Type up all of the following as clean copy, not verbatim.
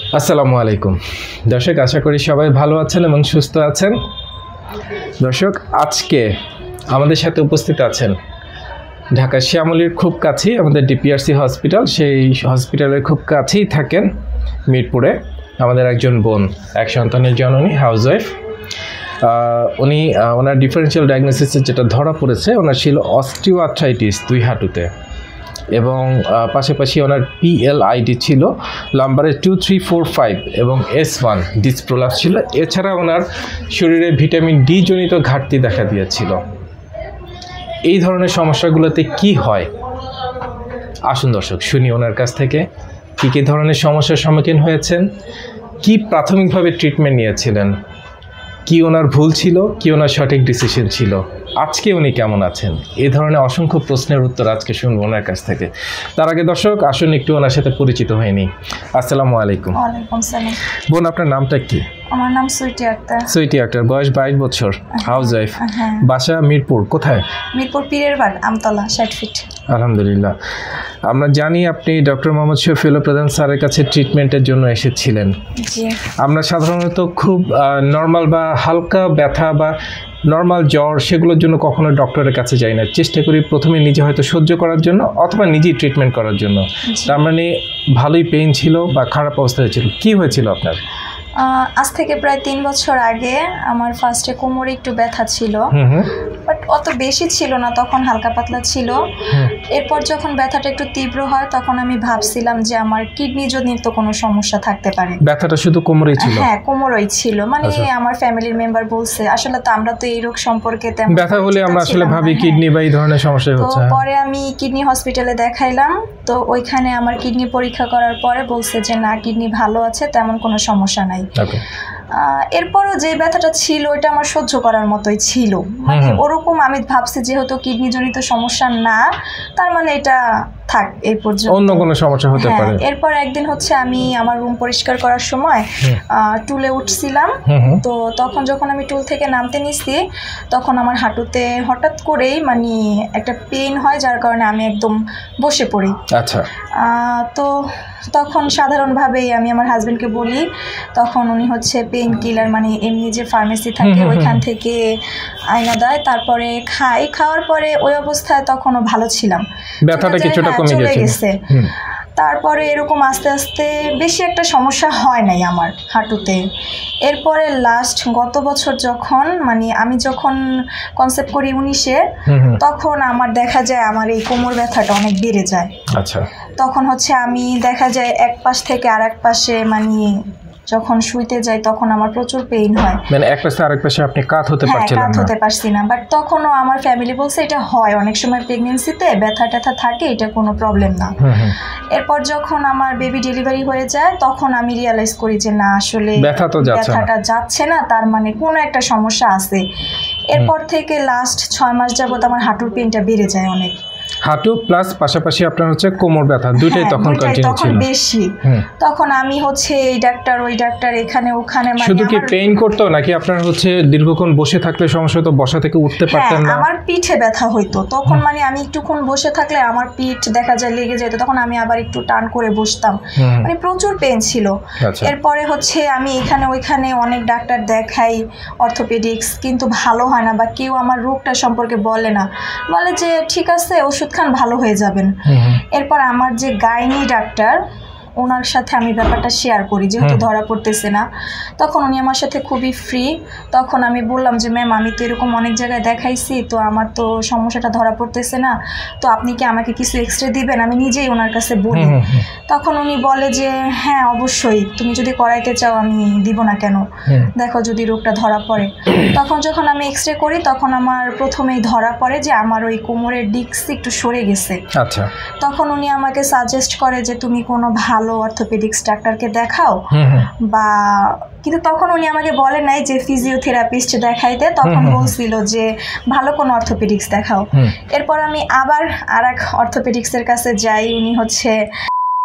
আসসালামু আলাইকুম দর্শক, আশা করি সবাই ভালো আছেন এবং সুস্থ আছেন। দর্শক, আজকে আমাদের সাথে উপস্থিত আছেন ঢাকা শ্যামলীর খুব কাছেই আমাদের ডিপিআরসি হসপিটাল, সেই হসপিটালের খুব কাছেই থাকেন মিরপুরে আমাদের একজন বোন, এক সন্তানের জননী, হাউসওয়াইফ। উনি ওনার ডিফারেন্সিয়াল ডায়াগনোসিসে যেটা ধরা পড়েছে, ওনার ছিল অস্টিওআর্থ্রাইটিস 2 হাঁটুতে, এবং পাশাপাশি ওনার PLID ছিল লাম্বারে 2, 3, 4, 5 এবং S1 ডিসপ্রোলাপস ছিল। এছাড়া ওনার শরীরে ভিটামিন ডি জনিত ঘাটতি দেখা দিয়েছিল। এই ধরনের সমস্যাগুলোতে কি হয়, আসুন দর্শক শুনি ওনার কাছ থেকে কী কী ধরনের সমস্যার সম্মুখীন হয়েছেন, কি প্রাথমিকভাবে ট্রিটমেন্ট নিয়েছিলেন, কি ওনার ভুল ছিল, কি ওনার সঠিক ডিসিশন ছিল, আজকে উনি কেমন আছেন, এই ধরনের অসংখ্য প্রশ্নের উত্তর আজকে শুনবো ওনার কাছ থেকে। তার আগে দর্শক আসুন একটু ওনার সাথে পরিচিত হয়ে নিই। আসসালামু আলাইকুম। ওয়ালাইকুম সালাম। বোন, আপনার নামটা কি? আমার নাম সুইটি আক্তার। সুইটি আক্তার, বয়স 22 বছর, হাউসওয়াইফ, বাসা মিরপুর। কোথায়? মিরপুর পীরের বাগ, আমতলা, 60 ফিট। আলহামদুলিল্লাহ। আমরা জানি আপনি ডক্টর মোহাম্মদ শফিউল প্রধান স্যারের কাছে ট্রিটমেন্টের জন্য এসেছিলেন। জি। আমরা সাধারণত খুব নর্মাল বা হালকা ব্যথা বা নর্মাল জ্বর, সেগুলোর জন্য কখনো ডক্টরের কাছে যাই না, চেষ্টা করি প্রথমে নিজে হয়তো সহ্য করার জন্য অথবা নিজেই ট্রিটমেন্ট করার জন্য। তার মানে ভালোই পেইন ছিল বা খারাপ অবস্থা হয়েছিল, কি হয়েছিল আপনার? আজ থেকে প্রায় 3 বছর আগে আমার ফার্স্টে কোমরে একটু ব্যথা ছিল, বাট অত বেশি ছিল না, তখন হালকা পাতলা ছিল। এরপর যখন ব্যথাটা একটু তীব্র হয় তখন আমি ভাবছিলাম যে আমার কিডনি জনিত কোনো সমস্যা থাকতে পারে। ব্যথাটা শুধু কোমরেই ছিল? হ্যাঁ, কোমরেই ছিল। মানে আমার ফ্যামিলির মেম্বার বলছে, আসলে তো আমরা তো এই রোগ সম্পর্কে তেমন, ব্যথা হলে আমরা আসলে ভাবি কিডনি বা এই ধরনের সমস্যা হচ্ছে। পরে আমি কিডনি হসপিটালে দেখাইলাম, তো ওইখানে আমার কিডনি পরীক্ষা করার পরে বলছে যে না, কিডনি ভালো আছে, তেমন কোনো সমস্যা নাই। এরপরও যে ব্যথাটা ছিল ওইটা আমার সহ্য করার মতোই ছিল, মানে ওরকম আমি ভাবছি যেহেতু কিডনি জনিত সমস্যা না, তার মানে এটা থাক এই পর্যন্ত, অন্য কোনো সমস্যা হতে পারে। এরপর একদিন হচ্ছে আমি আমার রুম পরিষ্কার করার সময় টুলে উঠছিলাম, তো তখন যখন আমি টুল থেকে নামতে নিছি তখন আমার হাঁটুতে হঠাৎ করেই মানে একটা পেইন হয়, যার কারণে আমি একদম বসে পড়ি। আচ্ছা। তো তখন সাধারণভাবেই আমি আমার হাজবেন্ডকে বলি, তখন উনি হচ্ছে পেইন কিলার মানে এমনি যে ফার্মেসি থাকে ওইখান থেকে আয়না দেয়, তারপরে খাওয়ার পরে ওই অবস্থায় তখনও ভালো ছিলাম, ব্যথাটা কিছুটা কমে গেছে। তারপরে এরকম আস্তে আস্তে বেশি একটা সমস্যা হয় নাই আমার হাঁটুতে। এরপরে লাস্ট গত বছর যখন মানে আমি যখন কনসেপ্ট করি 19-এ, তখন আমার দেখা যায় আমার এই কোমর ব্যথাটা অনেক বেড়ে যায়। আচ্ছা। তখন হচ্ছে আমি দেখা যায় এক পাশ থেকে আরেক পাশে মানে যখন শুইতে যাই তখন আমার প্রচুর পেইন হয়, মানে এক পাশে আরেক পাশে আপনি কাত হতে পারছিলেন না? কাত হতে পারছি না, বাট তখনও আমার ফ্যামিলি বলছে এটা হয় অনেক সময় প্রেগন্যান্সিতে ব্যথা ট্যাথা থাকে, এটা কোনো প্রবলেম না। এরপর যখন আমার বেবি ডেলিভারি হয়ে যায় তখন আমি রিয়ালাইজ করি যে না, আসলে ব্যথাটা যাচ্ছে না, তার মানে কোনো একটা সমস্যা আছে। এরপর থেকে লাস্ট 6 মাস যাবত আমার হাঁটুর পেইনটা বেড়ে যায় অনেক। হাঁটু প্লাস পাশাপাশি আপনার হচ্ছে কোমর ব্যথা, দুইটাই তখন কন্টিনিউ ছিল? বেশি। তখন আমি হচ্ছে এই ডাক্তার ওই ডাক্তার এখানে ওখানে, মানে শুধু কি পেইন করতো নাকি আপনার হচ্ছে দীর্ঘক্ষণ বসে থাকলে সমস্যা হতো, বসা থেকে উঠতে পারতেন না? আমার পিঠে ব্যথা হইতো তখন, মানে আমি একটুক্ষণ বসে থাকলে আমার পিঠ দেখা যায় লেগে যেত, তখন আমি আবার একটু টান করে বসতাম, মানে প্রচুর পেইন ছিল। এরপরে হচ্ছে আমি এখানে ওইখানে অনেক ডাক্তার দেখাই, অর্থোপেডিক্স, কিন্তু ভালো হয় না, বা কেউ আমার রোগটা সম্পর্কে বলে না, বলে যে ঠিক আছে ওষুধ খান ভালো হয়ে যাবেন। এরপর আমার যে গাইনি ডাক্তার, ওনার সাথে আমি ব্যাপারটা শেয়ার করি, যেহেতু ধরা পড়তেছে না, তখন উনি আমার সাথে খুবই ফ্রি। তখন আমি বললাম যে ম্যাম, আমি তো এরকম অনেক জায়গায় দেখাইছি, তো আমার তো সমস্যাটা ধরা পড়তেছে না, তো আপনি কি আমাকে কিছু এক্সরে দিবেন? আমি নিজেই ওনার কাছে বলি। তখন উনি বলে যে হ্যাঁ অবশ্যই, তুমি যদি করাইতে চাও আমি দিব না কেন, দেখো যদি রোগটা ধরা পড়ে। তখন যখন আমি এক্সরে করি তখন আমার প্রথমেই ধরা পড়ে যে আমার ওই কোমরের ডিস্ক একটু সরে গেছে। আচ্ছা। তখন উনি আমাকে সাজেস্ট করে যে তুমি কোনো ভালো অর্থোপেডিক্স ডাক্তারকে দেখাও, বা কিন্তু তখন উনি আমাকে বলে নাই যে ফিজিওথেরাপিস্ট দেখাইতে, তখন বলছিল যে ভালো কোনো অর্থোপেডিক্স দেখাও। এরপর আমি আবার আরেক অর্থোপেডিক্সের কাছে যাই, উনি হচ্ছে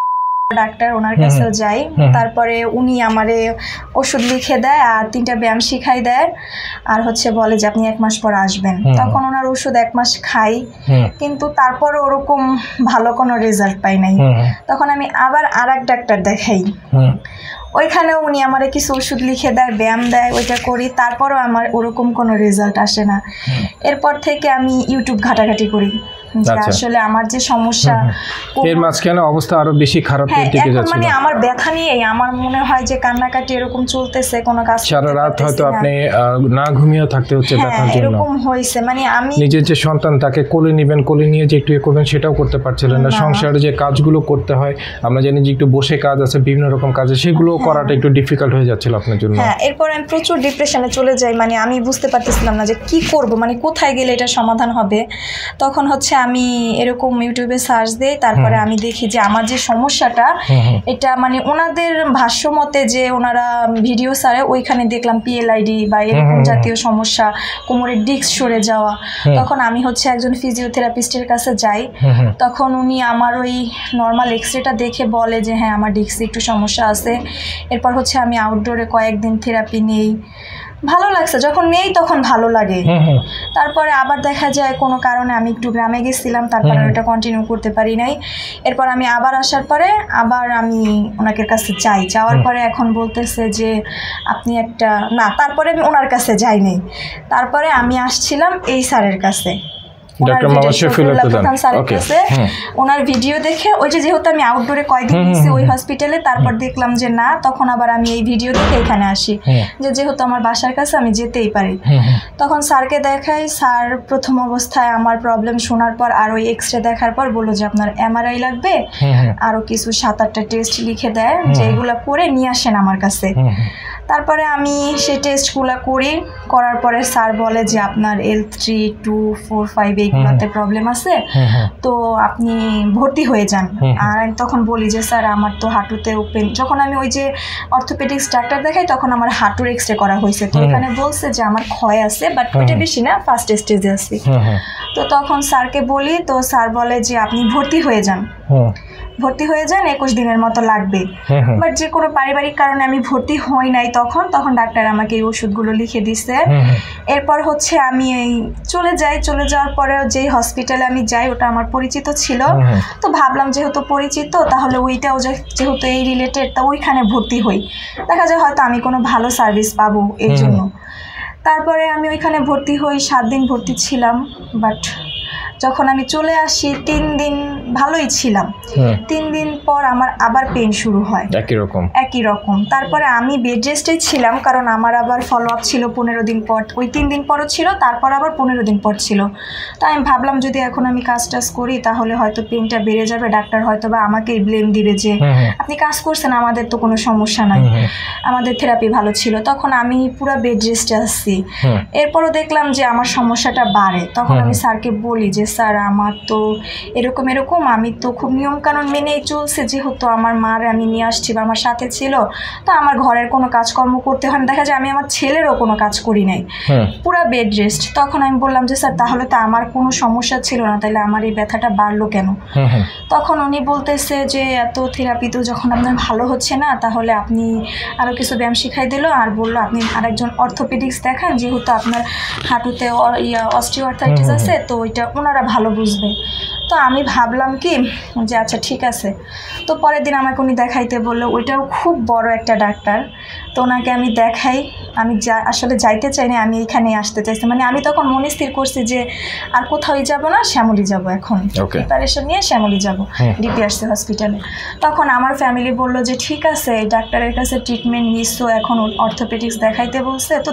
ডাক্তার, ওনার কাছেও যাই। তারপরে উনি আমারে ওষুধ লিখে দেয় আর 3টা ব্যায়াম শিখাই দেয়, আর হচ্ছে বলে যে আপনি 1 মাস পর আসবেন। তখন ওনার ওষুধ 1 মাস খাই, কিন্তু তারপরে ওরকম ভালো কোনো রেজাল্ট পাই নাই। তখন আমি আবার আরেক ডাক্তার দেখাই, ওইখানেও উনি আমারে কিছু ওষুধ লিখে দেয়, ব্যায়াম দেয়, ওইটা করি, তারপরও আমার ওরকম কোনো রেজাল্ট আসে না। এরপর থেকে আমি ইউটিউব ঘাটাঘাটি করি আসলে আমার যে সমস্যা, এর মাঝখানে অবস্থা আরো বেশি খারাপের দিকে যাচ্ছে। মানে আমার ব্যথা নিয়ে আমার মনে হয় যে কান্নাকাটি এরকম চলতেছে, কোনো কাজ সারা রাত হয়তো আপনি না ঘুমিয়ে থাকতে হচ্ছে ব্যথার জন্য। এরকম হইছে, মানে আমি নিজের যে সন্তান তাকে কোলে নেবেন, কোলে নিয়ে যে একটু করবেন সেটাও করতে পারছিলেন না। সংসারে যে কাজগুলো করতে হয়, আমরা জানি যে একটু বসে কাজ আছে, বিভিন্ন রকম কাজ আছে, সেগুলো করাটা একটু ডিফিকাল্ট হয়ে যাচ্ছিল আপনার জন্য। হ্যাঁ, এরপর আমি প্রচুর ডিপ্রেশনে চলে যাই, মানে আমি বুঝতে পারতেছিলাম না যে কি করব, মানে কোথায় গেলে এটা সমাধান হবে। তখন হচ্ছে আমি এরকম ইউটিউবে সার্চ দিই, তারপরে আমি দেখি যে আমার যে সমস্যাটা এটা মানে ওনাদের ভাষ্য মতে যে ওনারা ভিডিও সারে ওইখানে দেখলাম PLID বা এরকম জাতীয় সমস্যা, কোমরের ডিস্ক সরে যাওয়া। তখন আমি হচ্ছে একজন ফিজিওথেরাপিস্টের কাছে যাই, তখন উনি আমার ওই নর্মাল এক্সরেটা দেখে বলে যে হ্যাঁ আমার ডিস্কে একটু সমস্যা আছে। এরপর হচ্ছে আমি আউটডোরে কয়েকদিন থেরাপি নেই, ভালো লাগছে, যখন নেই তখন ভালো লাগে। তারপরে আবার দেখা যায় কোনো কারণে আমি একটু গ্রামে গেছিলাম, তারপরে ওটা কন্টিনিউ করতে পারি নাই। এরপর আমি আবার আসার পরে আবার আমি ওনাকে কাছে যাই, যাওয়ার পরে এখন বলতেছে যে আপনি একটা না, তারপরে আমি ওনার কাছে যাইনি, তারপরে আমি আসছিলাম এই স্যারের কাছে, ওনার ভিডিও দেখে, ওই যে যেহেতু আমি আউটডোরে কয়েকদিন গেছি ওই হসপিটালে, তারপর দেখলাম যে না, তখন আবার আমি এই ভিডিও দেখে এখানে আসি, যে যেহেতু আমার বাসার কাছে আমি যেতেই পারি। তখন স্যারকে দেখাই, স্যার প্রথম অবস্থায় আমার প্রবলেম শোনার পর আর ওই এক্সরে দেখার পর বললো যে আপনার MRI লাগবে, আরো কিছু 7-8টা টেস্ট লিখে দেয়, যে এগুলো করে নিয়ে আসেন আমার কাছে। তারপরে আমি সেই টেস্টগুলো করি, করার পরে স্যার বলে যে আপনার L3, 2, 4, 5 এইগুলোতে প্রবলেম আছে, তো আপনি ভর্তি হয়ে যান। আর আমি তখন বলি যে স্যার আমার তো হাঁটুতে ওপেন, যখন আমি ওই যে অর্থোপেডিক্স ডাক্তার দেখাই তখন আমার হাঁটুর এক্সরে করা হয়েছে, তো এখানে বলছে যে আমার ক্ষয় আছে, বাট ওইটা বেশি না, ফার্স্ট স্টেজে আছি। তো তখন স্যারকে বলি, তো স্যার বলে যে আপনি ভর্তি হয়ে যান, 21 দিনের মতো লাগবে। বাট যে কোনো পারিবারিক কারণে আমি ভর্তি হই নাই, তখন ডাক্তার আমাকে এই ওষুধগুলো লিখে দিছে। এরপর হচ্ছে আমি এই চলে যাওয়ার পরে যেই হসপিটালে আমি যাই ওটা আমার পরিচিত ছিল, তো ভাবলাম যেহেতু পরিচিত তাহলে ওইটাও যেহেতু এই রিলেটেড, তা ওইখানে ভর্তি হই, দেখা যায় হয়তো আমি কোনো ভালো সার্ভিস পাবো এই জন্য। তারপরে আমি ওইখানে ভর্তি হই, 7 দিন ভর্তি ছিলাম। বাট যখন আমি চলে আসি 3 দিন ভালোই ছিলাম, 3 দিন পর আমার আবার পেন শুরু হয় একই রকম। তারপরে আমি বেড রেস্টেই ছিলাম, কারণ আমার আবার ফলো আপ ছিল 15 দিন পর, ওই 3 দিন পরও ছিল, তারপর আবার 15 দিন পর ছিল। তাই আমি ভাবলাম যদি এখন আমি কাজ করি তাহলে হয়তো পেনটা বেড়ে যাবে, ডাক্তার হয়তো বা আমাকেই ব্লেম দিবে যে আপনি কাজ করছেন, আমাদের তো কোনো সমস্যা নাই, আমাদের থেরাপি ভালো ছিল। তখন আমি পুরো বেড রেস্টে আসছি। এরপরও দেখলাম যে আমার সমস্যাটা বাড়ে, তখন আমি স্যারকে বলি যে স্যার আমার তো এরকম আমি তো খুব নিয়মকানুন মেনেই চলছে, যেহেতু আমার মার আমি নিয়ে আসছি বা আমার সাথে ছিল, তো আমার ঘরের কোনো কাজকর্ম করতে হয় না, দেখা যায় আমি আমার ছেলেরও কোনো কাজ করি নাই, পুরো বেড রেস্ট। তখন আমি বললাম যে স্যার তাহলে তো আমার কোনো সমস্যা ছিল না, তাহলে আমার এই ব্যথাটা বাড়লো কেন? তখন উনি বলতেছে যে এত থেরাপি তো যখন আপনার ভালো হচ্ছে না, তাহলে আপনি আরও কিছু ব্যায়াম শিখাই দিল, আর বললো আপনি আরেকজন অর্থোপেডিক্স দেখান, যেহেতু আপনার হাঁটুতে অস্টিওআর্থ্রাইটিস আছে, তো ওইটা ওনারা ভালো বুঝবে। তো আমি ভাবলাম কি যে আচ্ছা ঠিক আছে। তো পরের দিন আমাকে উনি দেখাইতে বললো, ওইটাও খুব বড় একটা ডাক্তার, তো ওনাকে আমি দেখাই। আমি আসলে যাইতে চাই না, আমি এখানে আসতে চাইছি, মানে আমি তখন মনে স্থির করছি যে আর কোথাও যাব না, শ্যামলী যাব, এখন প্রিপারেশন নিয়ে শ্যামলী যাব DPRC হসপিটালে। তখন আমার ফ্যামিলি বললো যে ঠিক আছে, ডাক্তারের কাছে ট্রিটমেন্ট নিচ্ছ, এখন অর্থোপেডিক্স দেখাইতে বলছে, তো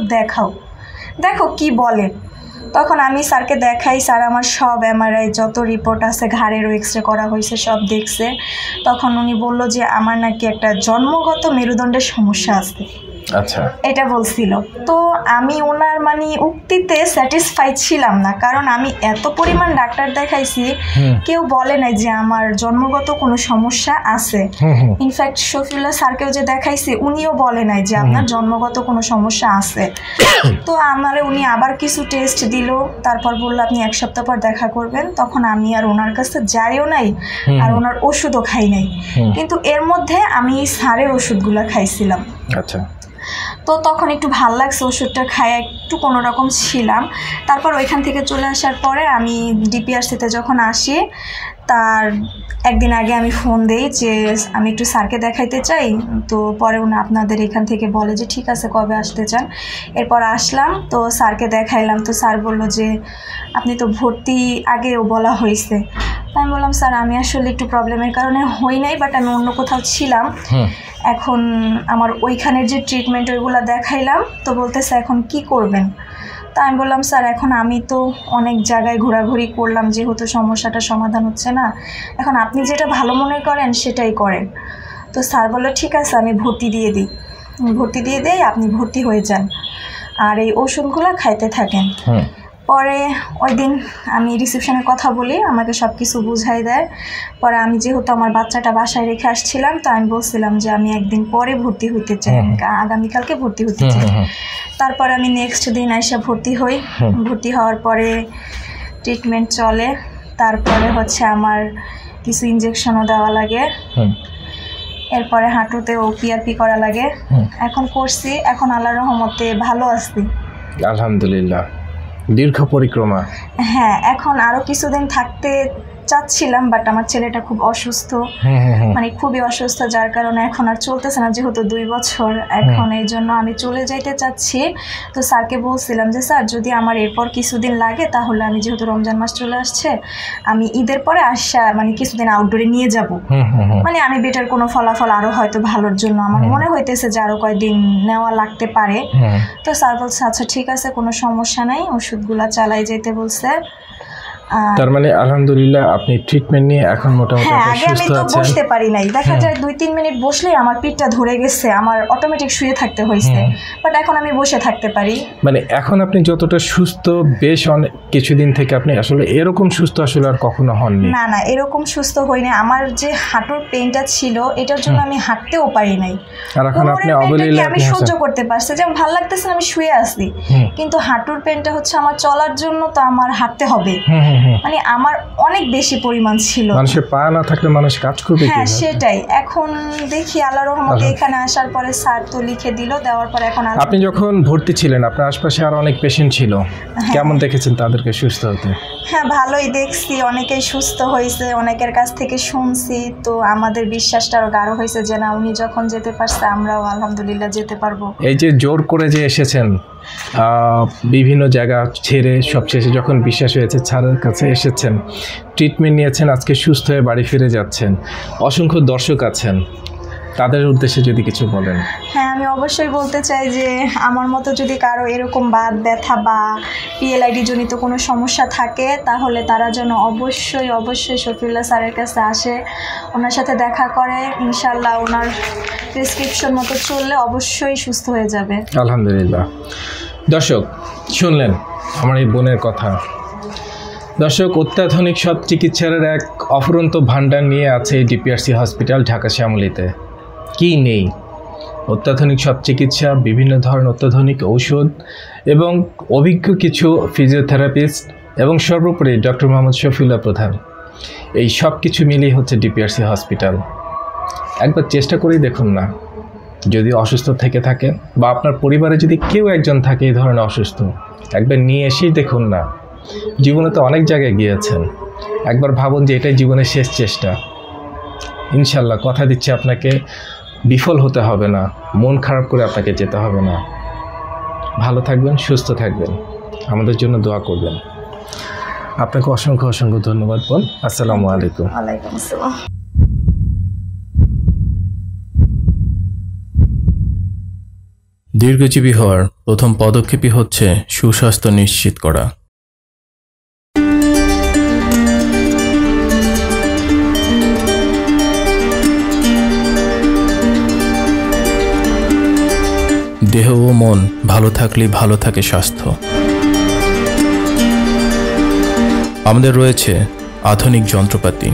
দেখো কি বলে। তখন আমি স্যারকে দেখাই, স্যার আমার সব MRI যত রিপোর্ট আছে, ঘাড়েরও এক্সরে করা হয়েছে, সব দেখছে। তখন উনি বললো যে আমার নাকি একটা জন্মগত মেরুদণ্ডের সমস্যা আছে। আচ্ছা, এটা বলছিল। তো আমি ওনার মানে উক্তিতে স্যাটিসফাইড ছিলাম না, কারণ আমি এত পরিমাণ ডাক্তার দেখাইছি, কেউ বলে নাই যে আমার জন্মগত কোনো সমস্যা আছে। ইনফ্যাক্ট শফিউল্লাহ স্যারকেও যে দেখাইছি উনিও বলে নাই যে আপনার জন্মগত কোনো সমস্যা আছে। তো আমারে উনি আবার কিছু টেস্ট দিল, তারপর বললো আপনি 1 সপ্তাহ পর দেখা করবেন। তখন আমি আর ওনার কাছে যাইও নাই, আর ওনার ওষুধও খাই নাই। কিন্তু এর মধ্যে আমি স্যারের ওষুধগুলো খাইছিলাম। আচ্ছা, তো তখন একটু ভাল লাগছে, ওষুধটা খায় একটু কোনো রকম ছিলাম। তারপর ওইখান থেকে চলে আসার পরে আমি ডিপিআরসিতে যখন আসি, তার একদিন আগে আমি ফোন দিই যে আমি একটু স্যারকে দেখাইতে চাই। তো পরে উনি আপনাদের এখান থেকে বলে যে ঠিক আছে, কবে আসতে চান। এরপর আসলাম, তো স্যারকে দেখাইলাম। তো স্যার বললো যে আপনি তো ভর্তি আগেও বলা হয়েছে। আমি বললাম স্যার আমি আসলে একটু প্রবলেমের কারণে হই নাই, বাট আমি অন্য কোথাও ছিলাম। এখন আমার ওইখানের যে ট্রিটমেন্ট ওইগুলো দেখাইলাম, তো বলতেছে এখন কি করবেন। তা আমি বললাম স্যার এখন আমি তো অনেক জায়গায় ঘোরাঘুরি করলাম, যেহেতু সমস্যাটা সমাধান হচ্ছে না, এখন আপনি যেটা ভালো মনে করেন সেটাই করেন। তো স্যার বললো ঠিক আছে আমি ভর্তি দিয়ে দিই, আপনি ভর্তি হয়ে যান আর এই ওষুধগুলো খাইতে থাকেন। পরে ওই দিন আমি রিসেপশনে কথা বলি, আমাকে সব কিছু বুঝাই দেয়। পরে আমি যেহেতু আমার বাচ্চাটা বাসায় রেখে আসছিলাম, তো আমি বলছিলাম যে আমি একদিন পরে ভর্তি হইতে চাই, আগামীকালকে ভর্তি হতে চাই। তারপর আমি নেক্সট দিন এসে ভর্তি হই। ভর্তি হওয়ার পরে ট্রিটমেন্ট চলে, তারপরে হচ্ছে আমার কিছু ইঞ্জেকশনও দেওয়া লাগে, এরপরে হাঁটুতে পিআরপি করা লাগে। এখন করছি, এখন আল্লাহর রহমতে ভালো আছি আলহামদুলিল্লাহ। দীর্ঘ পরিক্রমা। হ্যাঁ, এখন আরো কিছুদিন থাকতে চাচ্ছিলাম, বাট আমার ছেলেটা খুব অসুস্থ, মানে খুবই অসুস্থ, যার কারণে এখন আর চলতেছে না, যেহেতু 2 বছর এখন, এই জন্য আমি চলে যাইতে চাচ্ছি। তো স্যারকে বলছিলাম যে স্যার যদি আমার এরপর কিছুদিন লাগে, তাহলে আমি যেহেতু রমজান মাস চলে আসছে, আমি ঈদের পরে আসা মানে কিছুদিন আউটডোরে নিয়ে যাব, মানে আমি বেটার কোনো ফলাফল আরো হয়তো ভালোর জন্য আমার মনে হইতেছে যে আরো কয়েকদিন নেওয়া লাগতে পারে। তো স্যার বলছে আচ্ছা ঠিক আছে, কোনো সমস্যা নাই, ওষুধগুলা চালাই যেতে বলছে। তার মানে আলহামদুলিল্লাহ আপনি ট্রিটমেন্ট নিয়ে এখন মোটামুটি সুস্থ আছেন। আগে আমি তো বসতে পারি নাই, দেখা যায় 2-3 মিনিট বসলেই আমার পিঠটা ধরে গেছে, আমার অটোমেটিক শুয়ে থাকতে হয়েছে, বাট এখন আমি বসে থাকতে পারি। মানে এখন আপনি যতটা সুস্থ, বেশ অনেক কিছুদিন থেকে আপনি আসলে এরকম সুস্থ আসলে আর কখনো হননি? না, এরকম সুস্থ হইনি। আমার যে হাঁটুর পেইনটা ছিল, এটার জন্য আমি হাঁটতেও পারি নাই। আর এখন আপনি অবলীলায় আমি সহ্য করতে পারছি, যেমন ভালো লাগতেছে আমি শুয়ে আছি, কিন্তু হাঁটুর পেইনটা হচ্ছে আমার চলার জন্য, তো আমার হাঁটতে হবে, মানে আমার অনেক বেশি পরিমাণ ছিল। মানুষের পা না থাকলে মানুষ কাজ করবে হ্যাঁ সেটাই। এখন দেখি আল্লাহর রহমতে এখানে আসার পরে স্যার তো লিখে দিল, দেওয়ার পর এখন আপনি যখন ভর্তি ছিলেন আপনার আশপাশে আর অনেক পেশেন্ট ছিল, কেমন দেখেছেন তাদেরকে সুস্থ হতে? হ্যাঁ ভালোই দেখছি, অনেকেই সুস্থ হয়েছে, অনেকের কাছ থেকে শুনছি, তো আমাদের বিশ্বাসটা আরো গাঢ় হয়েছে যে না উনি যখন যেতে পারছে আমরাও আলহামদুলিল্লাহ যেতে পারবো। এই যে জোর করে যে এসেছেন বিভিন্ন জায়গা ছেড়ে, সবশেষে যখন বিশ্বাস হয়েছে স্যারের কাছে এসেছেন, ট্রিটমেন্ট নিয়েছেন, আজকে সুস্থ হয়ে বাড়ি ফিরে যাচ্ছেন, অসংখ্য দর্শক আছেন, তাদের উদ্দেশ্যে যদি কিছু বলেন। হ্যাঁ আমি অবশ্যই বলতে চাই যে আমার মতো যদি কারো এরকম বাত ব্যথা বা পিএলআইডি জনিত কোনো সমস্যা থাকে, তাহলে তারা যেন অবশ্যই শফিউল্লাহ স্যারের কাছে আসে, ওনার সাথে দেখা করে, ইনশাল্লাহ ওনার প্রেসক্রিপশন মতো চললে অবশ্যই সুস্থ হয়ে যাবে। আলহামদুলিল্লাহ। দর্শক শুনলেন আমার এই বোনের কথা। দর্শক, অত্যাধুনিক সব চিকিৎসার এক অফুরন্ত ভাণ্ডার নিয়ে আছে এই ডিপিআরসি হসপিটাল ঢাকা শ্যামলীতে। কি নেই? অত্যাধুনিক সব চিকিৎসা, বিভিন্ন ধরনের অত্যাধুনিক ঔষধ এবং অভিজ্ঞ কিছু ফিজিওথেরাপিস্ট এবং সর্বোপরি ডক্টর মোহাম্মদ শফিউল্লাহ প্রধান, এই সব কিছু মিলিয়ে হচ্ছে ডিপিআরসি হসপিটাল। একবার চেষ্টা করেই দেখুন না, যদি অসুস্থ থেকে থাকেন বা আপনার পরিবারে যদি কেউ একজন থাকে এই ধরনের অসুস্থ, একবার নিয়ে এসেই দেখুন না। জীবনে তো অনেক জায়গায় গিয়েছেন, একবার ভাবুন যে এটাই জীবনের শেষ চেষ্টা। ইনশাল্লাহ কথা দিচ্ছি আপনাকে বিফল হতে হবে না, মন খারাপ করে আপনাকে যেতে হবে না। ভালো থাকবেন, সুস্থ থাকবেন, আমাদের জন্য দোয়া করবেন। আপনাকে অসংখ্য ধন্যবাদ বোন। আসসালামু আলাইকুম। ওয়ালাইকুম আসসালাম। দীর্ঘজীবী হওয়ার প্রথম পদক্ষেপই হচ্ছে সুস্বাস্থ্য নিশ্চিত করা। দেহ ও মন ভালো থাকলেই ভালো থাকে স্বাস্থ্য। আমাদের রয়েছে আধুনিক যন্ত্রপাতি,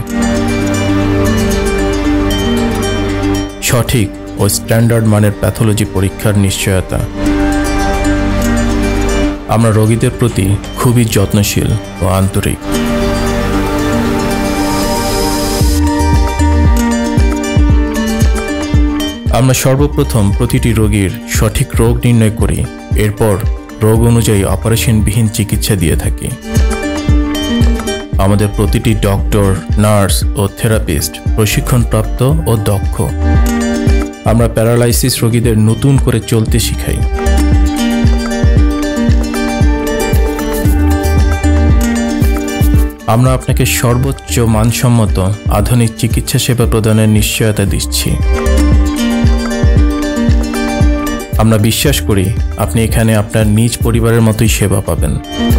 সঠিক ও স্ট্যান্ডার্ড মানের প্যাথোলজি পরীক্ষার নিশ্চয়তা। আমরা রোগীদের প্রতি খুবই যত্নশীল ও আন্তরিক। আমরা সর্বপ্রথম প্রতিটি রোগীর সঠিক রোগ নির্ণয় করি, এরপর রোগ অনুযায়ী অপারেশনবিহীন চিকিৎসা দিয়ে থাকি। আমাদের প্রতিটি ডক্টর, নার্স ও থেরাপিস্ট প্রশিক্ষণপ্রাপ্ত ও দক্ষ। আমরা প্যারালাইসিস রোগীদের নতুন করে চলতে শিখাই। আমরা আপনাকে সর্বোচ্চ মানসম্মত আধুনিক চিকিৎসা সেবা প্রদানের নিশ্চয়তা দিচ্ছি। আমরা বিশ্বাস করি আপনি এখানে আপনার নিজ পরিবারের মতোই সেবা পাবেন।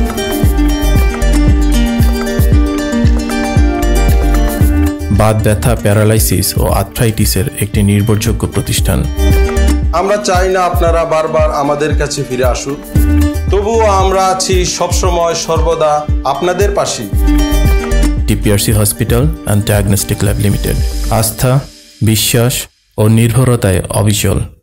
বাত ব্যথা, প্যারালাইসিস ও আর্থ্রাইটিসের একটি নির্ভরযোগ্য প্রতিষ্ঠান। আমরা চাই না আপনারা বারবার আমাদের কাছে ফিরে আসুন, তবুও আমরা আছি সবসময় সর্বদা আপনাদের পাশে। TPRC hospital and diagnostic lab limited, আস্থা, বিশ্বাস ও নির্ভরতায় অবিচল।